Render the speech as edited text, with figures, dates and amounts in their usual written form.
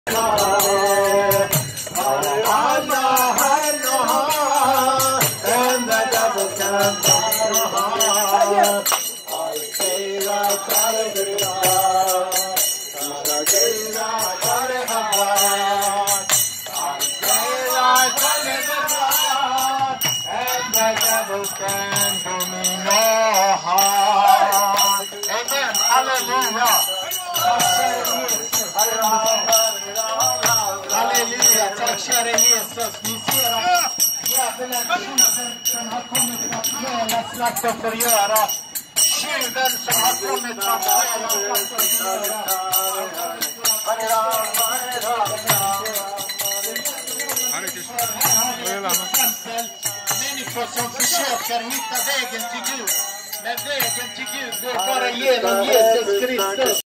Halleluja, tack kära Jesus. Ni ser att djävulen som har kommit att stjäla, slakta och förgöra. Tjuven som har kommit att stjäla, slakta och förgöra. Människor som försöker hitta vägen till Gud. Men vägen till Gud går bara genom Jesus Kristus.